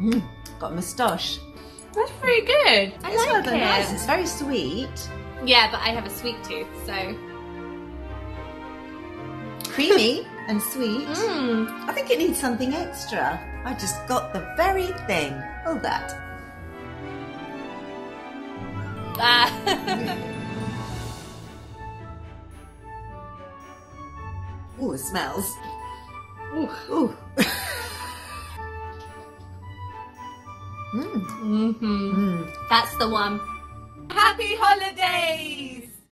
Got a moustache. That's pretty good. I It's like rather it. nice. It's very sweet. Yeah, but I have a sweet tooth, so. Creamy and sweet. Mmm. I think it needs something extra. I just got the very thing. Hold that. Ooh, it smells. Ooh. Ooh. That's the one. Happy holidays!